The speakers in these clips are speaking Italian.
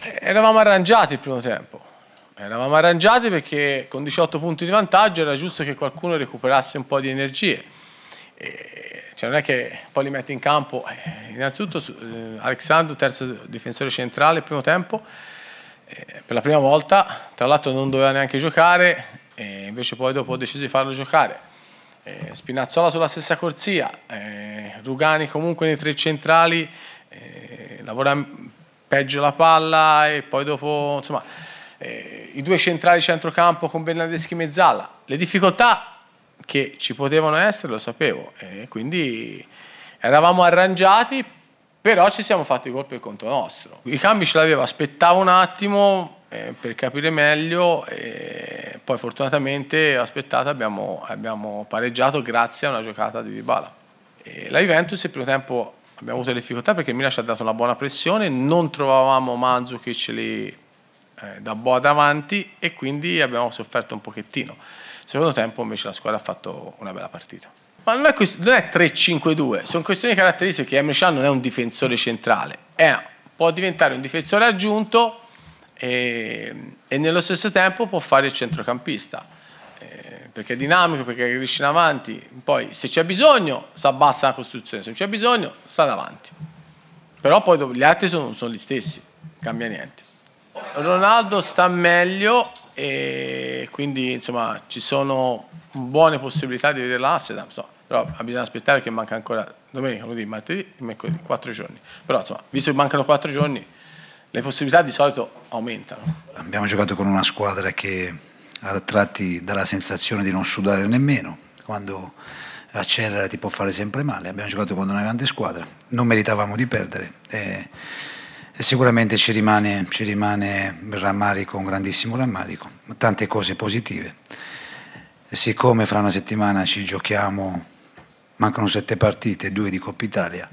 Eravamo arrangiati il primo tempo. Eravamo arrangiati perché con 18 punti di vantaggio era giusto che qualcuno recuperasse un po' di energie. Cioè non è che poi li metti in campo. Innanzitutto Alexandro, terzo difensore centrale, il primo tempo, per la prima volta, tra l'altro non doveva neanche giocare, invece poi dopo ho deciso di farlo giocare. Spinazzola sulla stessa corsia, Rugani comunque nei tre centrali, lavora peggio la palla e poi dopo, insomma, i due centrali centrocampo con Bernardeschi e Mezzala. Le difficoltà che ci potevano essere lo sapevo, quindi eravamo arrangiati, però ci siamo fatti colpo per conto nostro. I cambi ce l'avevo, aspettavo un attimo per capire meglio, e poi fortunatamente aspettato abbiamo pareggiato grazie a una giocata di Dybala. La Juventus il primo tempo abbiamo avuto difficoltà perché il Milan ci ha dato una buona pressione, non trovavamo Mandzukic lì da boa davanti e quindi abbiamo sofferto un pochettino. Secondo tempo invece la squadra ha fatto una bella partita. Ma non è 3-5-2, sono questioni caratteristiche che Emre Can non è un difensore centrale, può diventare un difensore aggiunto e nello stesso tempo può fare il centrocampista, perché è dinamico, perché aggredisce in avanti, poi se c'è bisogno si abbassa la costruzione, se non c'è bisogno sta davanti. Però poi gli altri sono gli stessi, non cambia niente. Ronaldo sta meglio e quindi insomma ci sono buone possibilità di vedere l'Amsterdam, però bisogna aspettare che manca ancora domenica, lunedì, martedì e mercoledì, 4 giorni. Però insomma, visto che mancano 4 giorni, le possibilità di solito aumentano. Abbiamo giocato con una squadra che a tratti dà la sensazione di non sudare nemmeno, quando accelera ti può fare sempre male. Abbiamo giocato con una grande squadra, non meritavamo di perdere e sicuramente ci rimane rammarico, un grandissimo rammarico, tante cose positive. E siccome fra una settimana ci giochiamo, mancano 7 partite, 2 di Coppa Italia,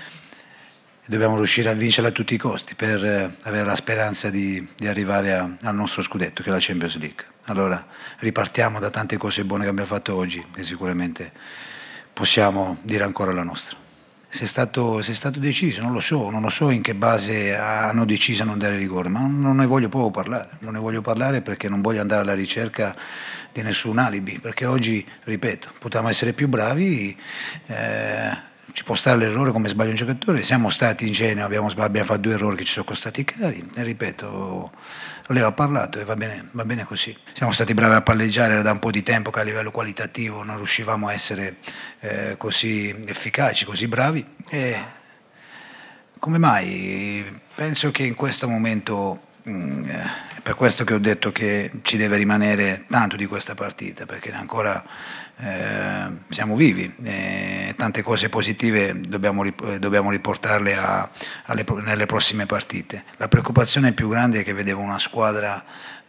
dobbiamo riuscire a vincerla a tutti i costi per avere la speranza di arrivare al nostro scudetto, che è la Champions League. Allora ripartiamo da tante cose buone che abbiamo fatto oggi e sicuramente possiamo dire ancora la nostra. Se è stato deciso, non lo so in che base hanno deciso a non dare rigore, ma non ne voglio proprio parlare, non ne voglio parlare perché non voglio andare alla ricerca di nessun alibi, perché oggi, ripeto, potevamo essere più bravi, ci può stare l'errore come sbaglia un giocatore, siamo stati ingenui, abbiamo fatto 2 errori che ci sono costati cari, e ripeto, Leo ha parlato e va bene così. Siamo stati bravi a palleggiare, era da un po' di tempo che a livello qualitativo non riuscivamo a essere così efficaci, così bravi. E come mai? Penso che in questo momento, è per questo che ho detto che ci deve rimanere tanto di questa partita, perché ancora siamo vivi, tante cose positive dobbiamo riportarle nelle prossime partite. La preoccupazione più grande è che vedevo una squadra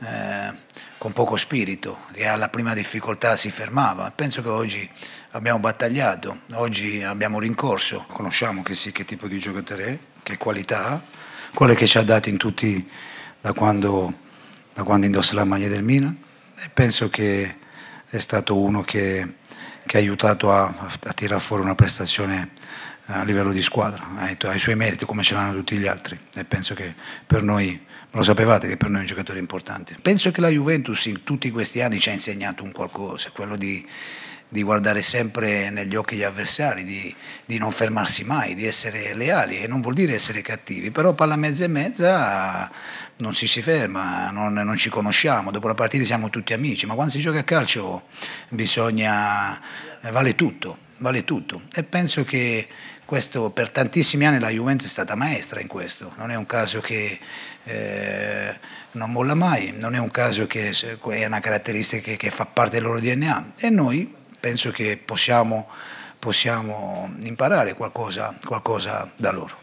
con poco spirito, che alla prima difficoltà si fermava. Penso che oggi abbiamo battagliato, oggi abbiamo rincorso, conosciamo che tipo di giocatore è, che qualità ha, quelle che ci ha dato in tutti da quando indossa la maglia del Milan, e penso che è stato uno che ha aiutato a tirare fuori una prestazione a livello di squadra, ha i suoi meriti come ce l'hanno tutti gli altri, e penso che per noi, lo sapevate che per noi è un giocatore importante. Penso che la Juventus in tutti questi anni ci ha insegnato un qualcosa, quello di guardare sempre negli occhi gli avversari, di non fermarsi mai, di essere leali, e non vuol dire essere cattivi, però palla mezza e mezza non si ferma, non ci conosciamo, dopo la partita siamo tutti amici, ma quando si gioca a calcio vale tutto, e penso che questo per tantissimi anni la Juventus è stata maestra in questo, non è un caso che non molla mai, non è un caso che è una caratteristica che fa parte del loro DNA, e noi penso che possiamo imparare qualcosa da loro.